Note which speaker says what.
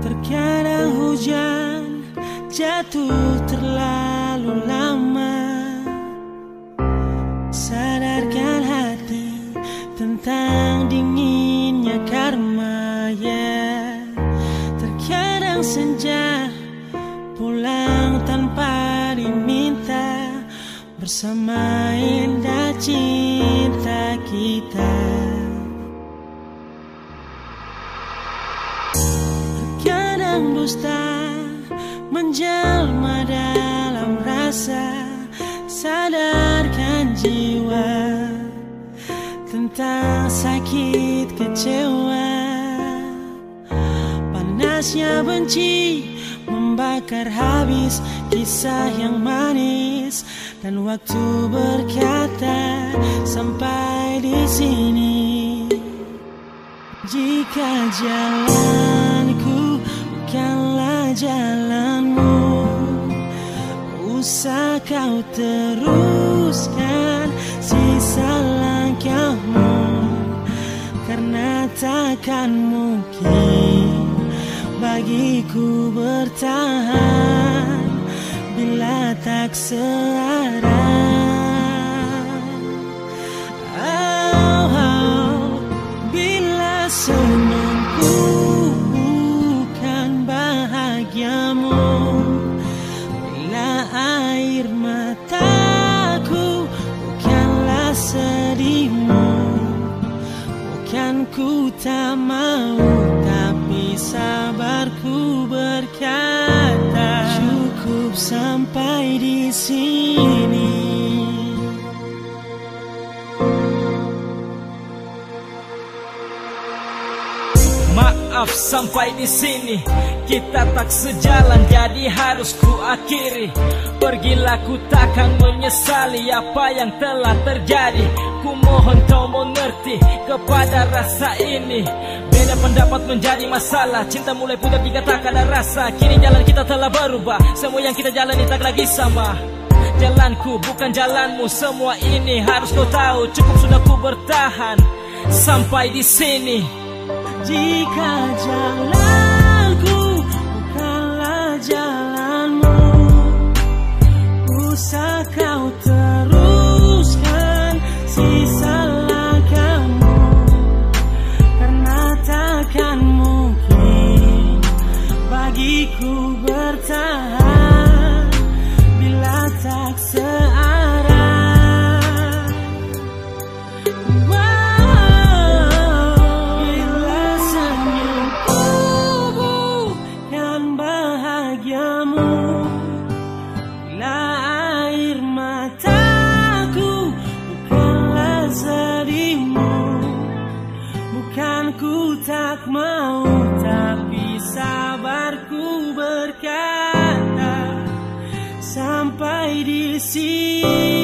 Speaker 1: Terkadang hujan jatuh terlalu lama. Sadarkan hati tentang dinginnya karma, ya. Terkadang senja pulang tanpa diminta, bersama indah cinta kita. Terkadang dusta menjelma dalam rasa, sadarkan jiwa tentang sakit kecewa. Panasnya benci membakar habis kisah yang manis, dan waktu berkata sampai di sini. Jika jalanku bukanlah jalanmu, usah kau teruskan sisa langkahmu, karena takkan mungkin bagiku bertahan bila tak searah. Bila senyumku bukan bahagiamu, bila air mataku bukanlah sedihmu, bukan ku tak mau, tapi sabarku berkata cukup sampai di sini.
Speaker 2: Maaf sampai di sini, kita tak sejalan, jadi harus ku akhiri. Pergilah, ku takkan menyesali apa yang telah terjadi. Ku mohon kau mengerti kepada rasa ini. Beda pendapat menjadi masalah, cinta mulai pudar jika tak ada rasa. Kini jalan kita telah berubah, semua yang kita jalani tak lagi sama. Jalanku bukan jalanmu, semua ini harus kau tahu. Cukup sudah ku bertahan sampai di sini.
Speaker 1: Jika jalanku bukanlah jalanmu, usah kau teruskan sisa langkahmu, karena takkan mungkin bagiku bertahan bila tak searah. Bila air mataku bukanlah sedihmu, bukan ku tak mau, tapi sabarku berkata sampai di sini.